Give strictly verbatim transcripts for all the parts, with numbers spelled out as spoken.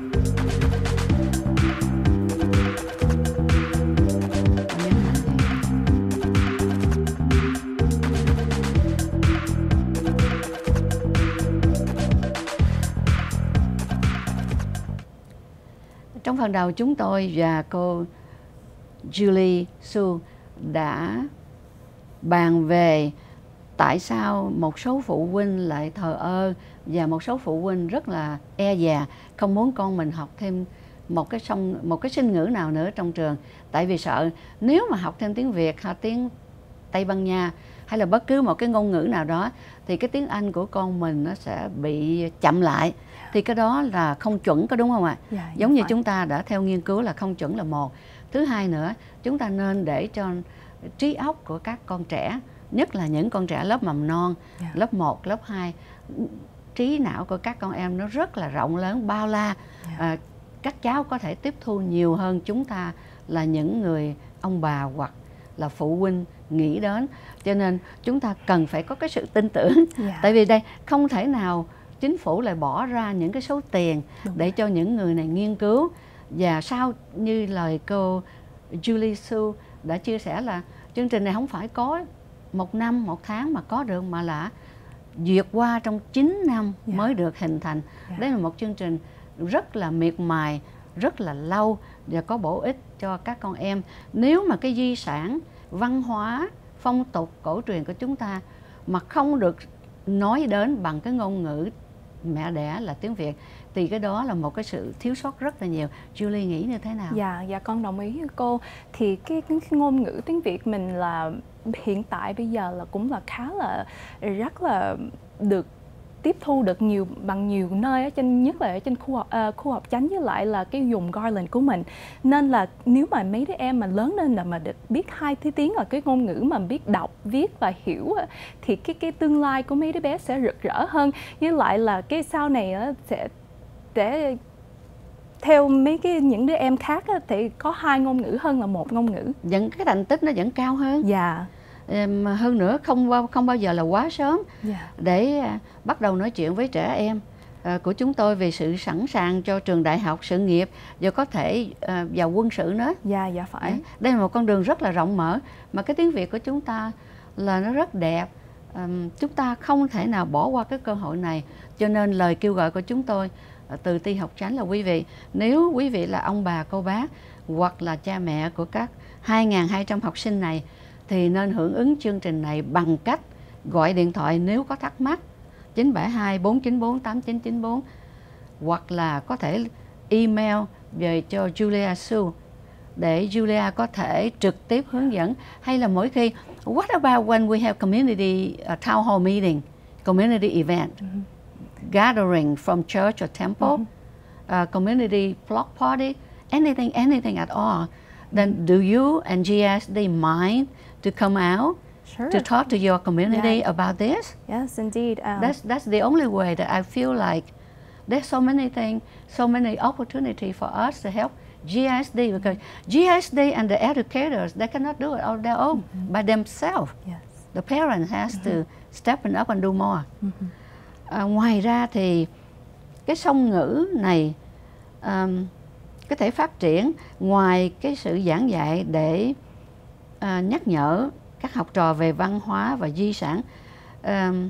Trong phần đầu chúng tôi và cô Julie Su đã bàn về tại sao một số phụ huynh lại thờ ơ và một số phụ huynh rất là e dè, không muốn con mình học thêm một cái song một cái sinh ngữ nào nữa trong trường, tại vì sợ nếu mà học thêm tiếng Việt hay tiếng Tây Ban Nha hay là bất cứ một cái ngôn ngữ nào đó thì cái tiếng Anh của con mình nó sẽ bị chậm lại. Thì cái đó là không chuẩn, có đúng không ạ? Dạ, Giống như phải. chúng ta đã theo nghiên cứu là không chuẩn là một. Thứ hai nữa, chúng ta nên để cho trí óc của các con trẻ, nhất là những con trẻ lớp mầm non, Dạ. lớp một, lớp hai, trí não của các con em nó rất là rộng lớn, bao la. Dạ. À, các cháu có thể tiếp thu nhiều hơn chúng ta là những người ông bà hoặc là phụ huynh nghĩ đến. Cho nên chúng ta cần phải có cái sự tin tưởng. Dạ. Tại vì đây không thể nào chính phủ lại bỏ ra những cái số tiền Đúng để rồi. cho những người này nghiên cứu. Và sau như lời cô Julie Su đã chia sẻ là chương trình này không phải có một năm, một tháng mà có được, mà là duyệt qua trong chín năm Dạ. mới được hình thành. Dạ. Đây là một chương trình rất là miệt mài, rất là lâu và có bổ ích cho các con em. Nếu mà cái di sản văn hóa, phong tục, cổ truyền của chúng ta mà không được nói đến bằng cái ngôn ngữ mẹ đẻ là tiếng Việt thì cái đó là một cái sự thiếu sót rất là nhiều. Julie nghĩ như thế nào? Dạ, dạ con đồng ý với cô. Thì cái, cái ngôn ngữ tiếng Việt mình là hiện tại bây giờ là cũng là khá là rất là được tiếp thu được nhiều bằng nhiều nơi ở trên, nhất là ở trên khu học uh, khu học chánh, với lại là cái vùng Garland của mình. Nên là nếu mà mấy đứa em mà lớn lên là mà được biết hai thứ tiếng ở cái ngôn ngữ mà biết đọc, viết và hiểu thì cái cái tương lai của mấy đứa bé sẽ rực rỡ hơn. Với lại là cái sau này sẽ sẽ theo mấy cái những đứa em khác á, thì có hai ngôn ngữ hơn là một ngôn ngữ. Vẫn cái thành tích nó vẫn cao hơn. Dạ. Em, hơn nữa không bao không bao giờ là quá sớm Dạ. để à, bắt đầu nói chuyện với trẻ em à, của chúng tôi về sự sẵn sàng cho trường đại học, sự nghiệp và có thể à, vào quân sự nữa. Dạ, dạ phải. Đấy, đây là một con đường rất là rộng mở mà cái tiếng Việt của chúng ta là nó rất đẹp. À, chúng ta không thể nào bỏ qua cái cơ hội này. Cho nên lời kêu gọi của chúng tôi à, từ Ti Học Chánh là quý vị, nếu quý vị là ông bà, cô bác hoặc là cha mẹ của các hai nghìn hai trăm học sinh này thì nên hưởng ứng chương trình này bằng cách gọi điện thoại nếu có thắc mắc chín bảy hai bốn chín bốn tám chín chín bốn, hoặc là có thể email về cho Julia Su để Julia có thể trực tiếp hướng dẫn. Hay là mỗi khi, what about when we have community uh, town hall meeting, community event, mm-hmm. gathering from church or temple, mm-hmm. uh, community block party, anything, anything at all, then do you and G S D mind to come out Sure. to talk to your community Yeah. about this? Yes, indeed. Um, That's that's the only way that I feel like there's so many things, so many opportunity for us to help G S D, because G S D and the educators, they cannot do it on their own mm-hmm. by themselves. yes. The parent has mm-hmm. to step up and do more. Mm-hmm. À, ngoài ra thì cái song ngữ này um, có thể phát triển ngoài cái sự giảng dạy để uh, nhắc nhở các học trò về văn hóa và di sản, um,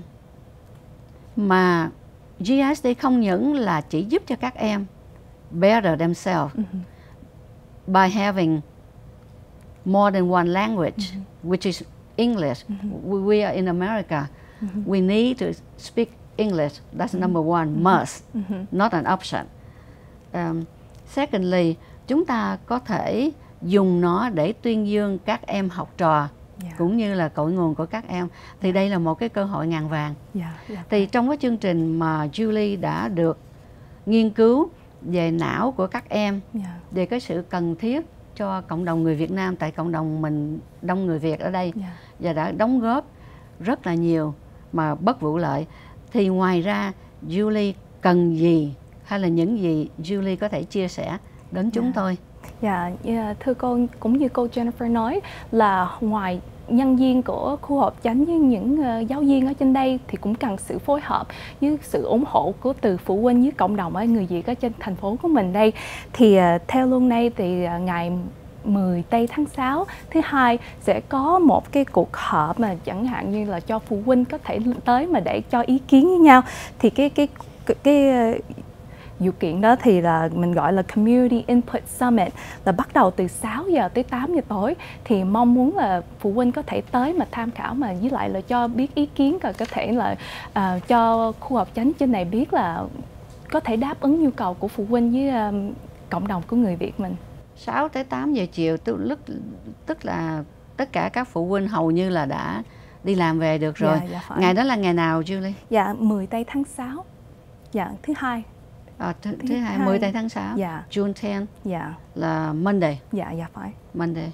mà G S D không những là chỉ giúp cho các em better themselves mm-hmm. by having more than one language, mm-hmm. which is English. Mm-hmm. we, we are in America. Mm-hmm. We need to speak English. That's mm-hmm. number one, mm-hmm. must, mm-hmm. not an option. Um, secondly, chúng ta có thể dùng nó để tuyên dương các em học trò, yeah. cũng như là cội nguồn của các em. Thì yeah. đây là một cái cơ hội ngàn vàng. Yeah, yeah. Thì trong cái chương trình mà Julie đã được nghiên cứu về não của các em, yeah. về cái sự cần thiết cho cộng đồng người Việt Nam, tại cộng đồng mình đông người Việt ở đây, yeah. và đã đóng góp rất là nhiều mà bất vụ lợi. Thì ngoài ra Julie cần gì hay là những gì Julie có thể chia sẻ đến chúng yeah. tôi? Dạ, yeah, thưa cô, cũng như cô Jennifer nói là ngoài nhân viên của khu Hợp Chánh với những uh, giáo viên ở trên đây thì cũng cần sự phối hợp với sự ủng hộ của từ phụ huynh với cộng đồng ở người Việt ở trên thành phố của mình đây. Thì uh, theo luôn nay thì uh, ngày mười tây tháng sáu thứ hai sẽ có một cái cuộc họp mà chẳng hạn như là cho phụ huynh có thể tới mà để cho ý kiến với nhau. Thì cái cái cái, cái uh, Dự kiện đó thì là mình gọi là Community Input Summit, là bắt đầu từ sáu giờ tới tám giờ tối. Thì mong muốn là phụ huynh có thể tới mà tham khảo, mà với lại là cho biết ý kiến, và có thể là uh, cho khu Hợp Chánh trên này biết là có thể đáp ứng nhu cầu của phụ huynh với uh, cộng đồng của người Việt mình. sáu tới tám giờ chiều, tức, lúc, tức là tất cả các phụ huynh hầu như là đã đi làm về được rồi. Dạ, dạ ngày đó là ngày nào Julie? Dạ, mười tây tháng sáu. Dạ, thứ hai. À, thứ, thứ hai, mười tây tháng sáu. Dạ. June tenth. Dạ. Là Monday. Dạ, dạ phải. Monday.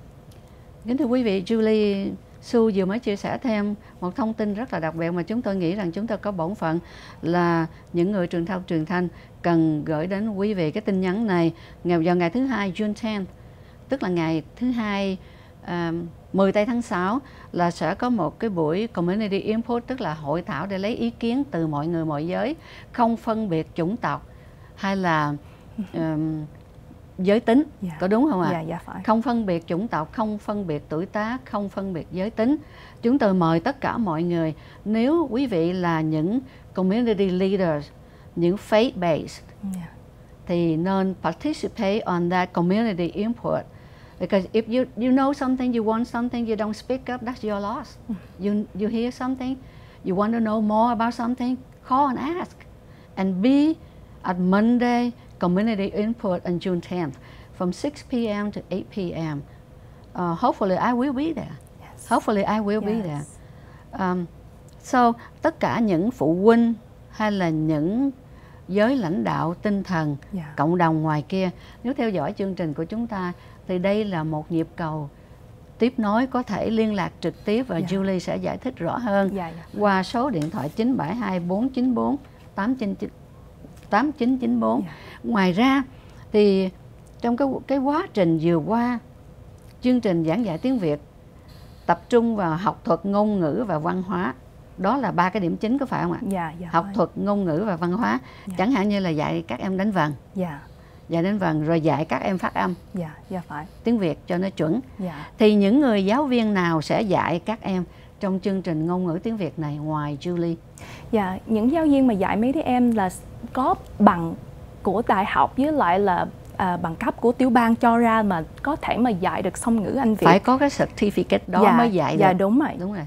Kính thưa quý vị, Julie Su vừa mới chia sẻ thêm một thông tin rất là đặc biệt mà chúng tôi nghĩ rằng chúng tôi có bổn phận là những người truyền thông truyền thanh cần gửi đến quý vị cái tin nhắn này vào ngày thứ hai, June tenth, tức là ngày thứ hai um, mười tây tháng sáu, là sẽ có một cái buổi community input, tức là hội thảo để lấy ý kiến từ mọi người mọi giới, không phân biệt chủng tộc hay là um, giới tính. Yeah. Có đúng không ạ? Yeah, yeah, phải. Không phân biệt chủng tộc, không phân biệt tuổi tác, không phân biệt giới tính. Chúng tôi mời tất cả mọi người. Nếu quý vị là những community leaders, những faith-based, yeah, thì nên participate on that community input. Because if you you know something, you want something, you don't speak up, that's your loss. You you hear something, you want to know more about something, call and ask. And be at Monday community input on June tenth from six p m to eight p m Uh, hopefully I will be there. Yes. Hopefully I will yes. be there. Um, so tất cả những phụ huynh hay là những giới lãnh đạo tinh thần, yeah, cộng đồng ngoài kia, nếu theo dõi chương trình của chúng ta thì đây là một nhịp cầu tiếp nối, có thể liên lạc trực tiếp và yeah, Julie sẽ giải thích rõ hơn yeah, yeah. qua số điện thoại chín bảy hai bốn chín bốn tám chín chín bốn. Yeah. Ngoài ra thì trong cái cái quá trình vừa qua, chương trình giảng dạy tiếng Việt tập trung vào học thuật, ngôn ngữ và văn hóa. Đó là ba cái điểm chính, có phải không ạ? Dạ, dạ, học thuật, ngôn ngữ và văn hóa. Dạ. Chẳng hạn như là dạy các em đánh vần. Dạ. Dạy đánh vần rồi dạy các em phát âm. Dạ, dạ phải. Tiếng Việt cho nó chuẩn. Dạ. Thì những người giáo viên nào sẽ dạy các em trong chương trình ngôn ngữ tiếng Việt này ngoài Julie? Dạ, những giáo viên mà dạy mấy đứa em là có bằng của đại học với lại là à, bằng cấp của tiểu bang cho ra mà có thể mà dạy được song ngữ Anh Việt. Phải có cái certificate đó dạ, mới dạy dạ, được. Dạ đúng rồi. Đúng rồi.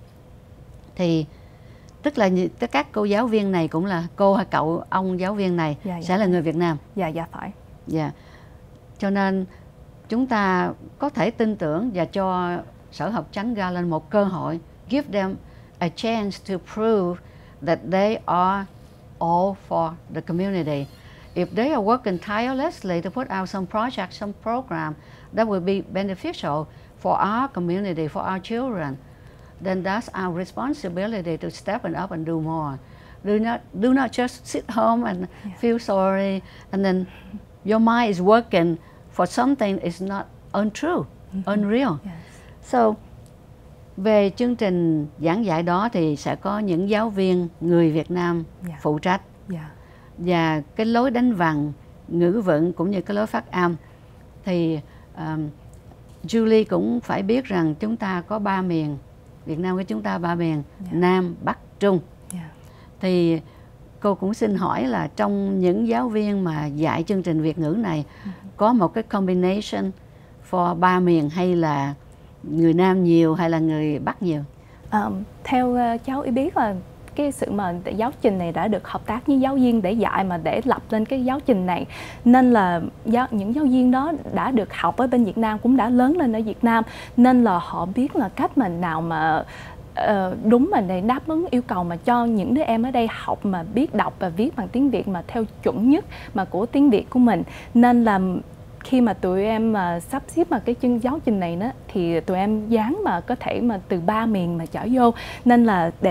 Thì tức là các cô giáo viên này cũng là cô hay cậu ông giáo viên này dạ, sẽ dạ. là người Việt Nam. Dạ, dạ phải. Dạ. Cho nên chúng ta có thể tin tưởng và cho Sở Hợp Chánh Garland một cơ hội, give them a chance to prove that they are all for the community. If they are working tirelessly to put out some project, some program that will be beneficial for our community, for our children, then that's our responsibility to step up and do more. Do not do not just sit home and yeah. feel sorry, and then your mind is working for something is not untrue, mm-hmm. unreal. Yes. So, về chương trình giảng dạy đó thì sẽ có những giáo viên người Việt Nam yeah. phụ trách. Yeah. Và cái lối đánh vần, ngữ vựng cũng như cái lối phát âm thì um, Julie cũng phải biết rằng chúng ta có ba miền, Việt Nam của chúng ta ba miền, yeah. Nam, Bắc, Trung. Yeah. Thì cô cũng xin hỏi là trong những giáo viên mà dạy chương trình Việt ngữ này mm-hmm. có một cái combination for ba miền, hay là người Nam nhiều hay là người Bắc nhiều? Um, theo uh, cháu ý biết là cái sự mà giáo trình này đã được hợp tác với giáo viên để dạy mà để lập lên cái giáo trình này, nên là giáo, những giáo viên đó đã được học ở bên Việt Nam, cũng đã lớn lên ở Việt Nam, nên là họ biết là cách mà nào mà uh, đúng mà để đáp ứng yêu cầu mà cho những đứa em ở đây học mà biết đọc và viết bằng tiếng Việt mà theo chuẩn nhất mà của tiếng Việt của mình. Nên là khi mà tụi em mà sắp xếp mà cái chương giáo trình này đó, thì tụi em dán mà có thể mà từ ba miền mà trở vô, nên là để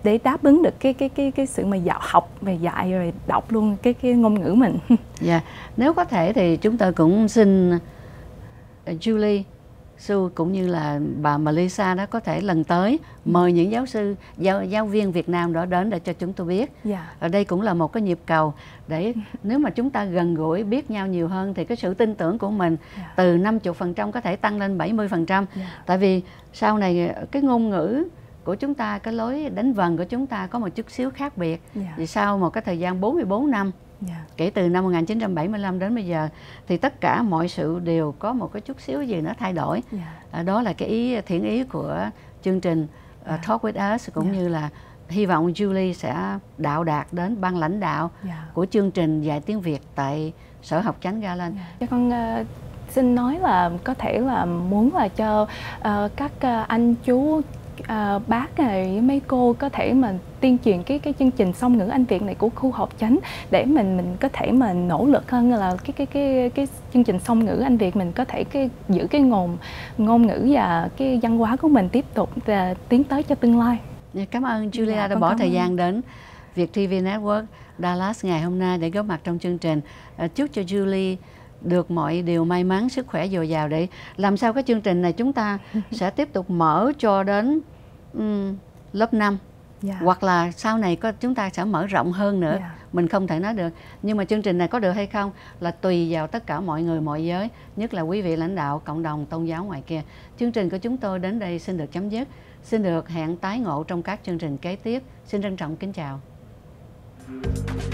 để đáp ứng được cái cái cái cái sự mà dạo học và dạy rồi đọc luôn cái cái ngôn ngữ mình. Dạ, nếu có thể thì chúng tôi cũng xin Julie Su cũng như là bà Melissa đó có thể lần tới mời những giáo sư giáo, giáo viên Việt Nam đó đến để cho chúng tôi biết. Yeah. Ở đây cũng là một cái nhịp cầu để nếu mà chúng ta gần gũi biết nhau nhiều hơn thì cái sự tin tưởng của mình Yeah. từ năm mươi phần trăm có thể tăng lên bảy mươi phần trăm. Yeah. Tại vì sau này cái ngôn ngữ của chúng ta, cái lối đánh vần của chúng ta có một chút xíu khác biệt. Yeah. Vì sau một cái thời gian bốn mươi bốn năm, Yeah. kể từ năm một nghìn chín trăm bảy mươi lăm đến bây giờ thì tất cả mọi sự đều có một cái chút xíu gì nó thay đổi. Yeah. À, đó là cái ý thiện ý của chương trình uh, Yeah. Talk with Us, cũng Yeah. như là hy vọng Julie sẽ đạo đạt đến ban lãnh đạo Yeah. của chương trình dạy tiếng Việt tại Sở Học Chánh Garland. Yeah. Cho con uh, xin nói là có thể là muốn là cho uh, các uh, anh chú Uh, bác này với mấy cô có thể mà tuyên truyền cái cái chương trình song ngữ Anh Việt này của khu Học Chánh để mình mình có thể mà nỗ lực hơn là cái cái cái cái chương trình song ngữ Anh Việt mình có thể cái giữ cái ngôn ngôn ngữ và cái văn hóa của mình tiếp tục và tiến tới cho tương lai. Cảm ơn Julia Dạ, đã con bỏ cảm thời ơn. gian đến Việt ti vi Network Dallas ngày hôm nay để góp mặt trong chương trình. Uh, chúc cho Julie được mọi điều may mắn, sức khỏe dồi dào để làm sao cái chương trình này chúng ta sẽ tiếp tục mở cho đến um, lớp năm. Yeah. Hoặc là sau này có chúng ta sẽ mở rộng hơn nữa. Yeah. Mình không thể nói được. Nhưng mà chương trình này có được hay không là tùy vào tất cả mọi người, mọi giới, nhất là quý vị lãnh đạo cộng đồng tôn giáo ngoài kia. Chương trình của chúng tôi đến đây xin được chấm dứt. Xin được hẹn tái ngộ trong các chương trình kế tiếp. Xin trân trọng kính chào.